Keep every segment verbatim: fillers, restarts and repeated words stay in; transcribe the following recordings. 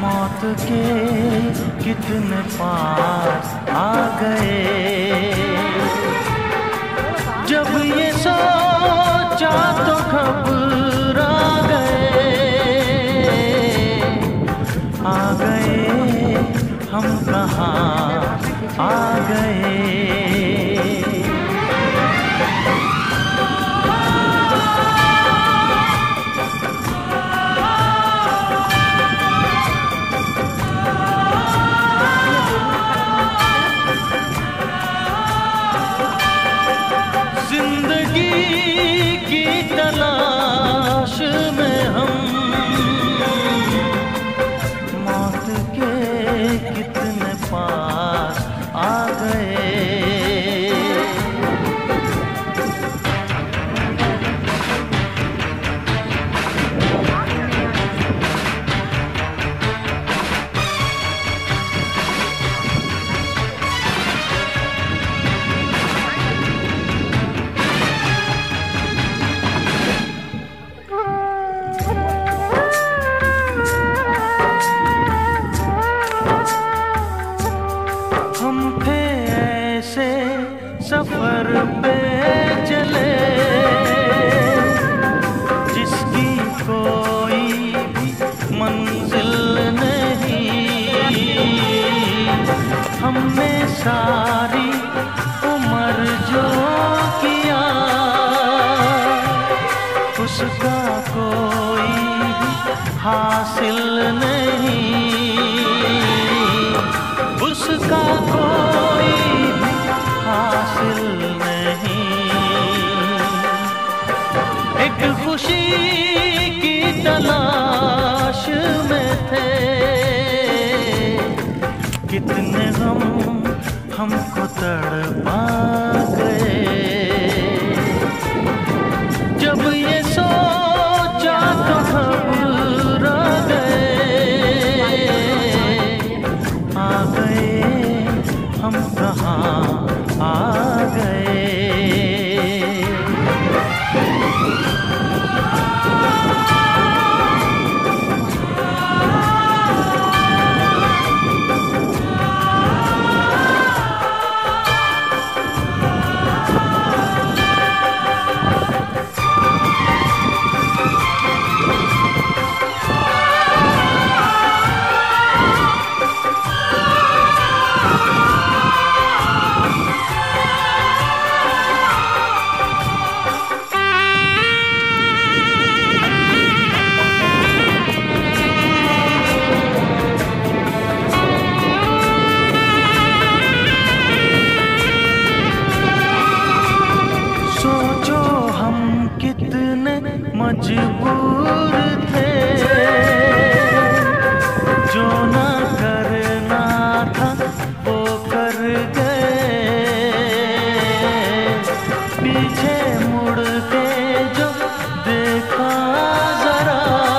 मौत के कितने पास आ गए। जब ये सोचा तो घबरा गए, आ गए हम कहाँ आ गए। तलाश में हम मौत के कितने पास आ गए। सफर पे चले जिसकी कोई भी मंजिल नहीं। हमने सारी उम्र जो किया उसका कोई भी हासिल नहीं, उसका कोई हासिल नहीं। एक खुशी की तलाश में थे, कितने गम हमको तड़पा गए। जब ये सोचा तो घबरा गए, आ गए हम कहाँ आ गए। मजबूर थे, जो ना करना था वो कर गए। पीछे मुड़ के जो देखा जरा,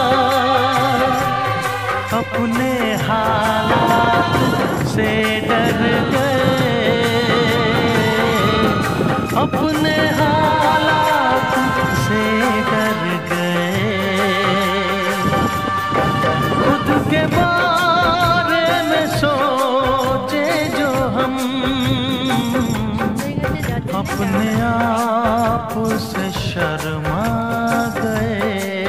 अपने हालात से डर गए, अपने हालात से डर गए। खुद के बारे में सोचे जो हम, अपने आप से शर्मा गए।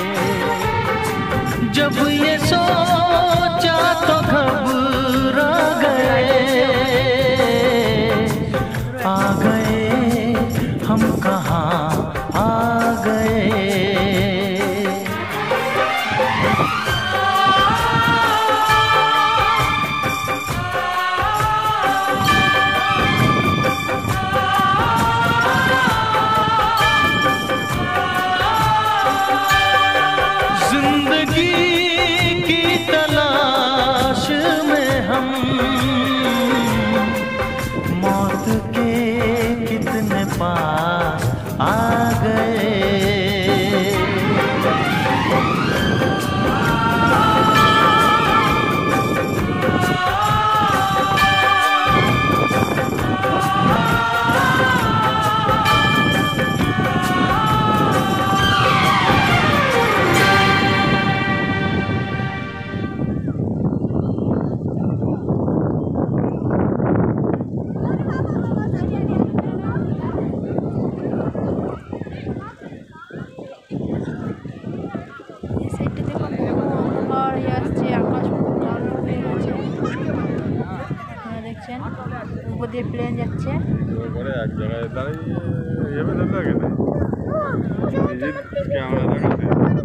जब ये सोचा तो घबरा गए, आ गए हम कहाँ आ गए। পাচ্ছেন উপর দিয়ে প্লেন যাচ্ছে। করে এক জায়গায় দাঁড়িয়ে এভাবে ধরে লাগে না ক্যামেরা দেখাতে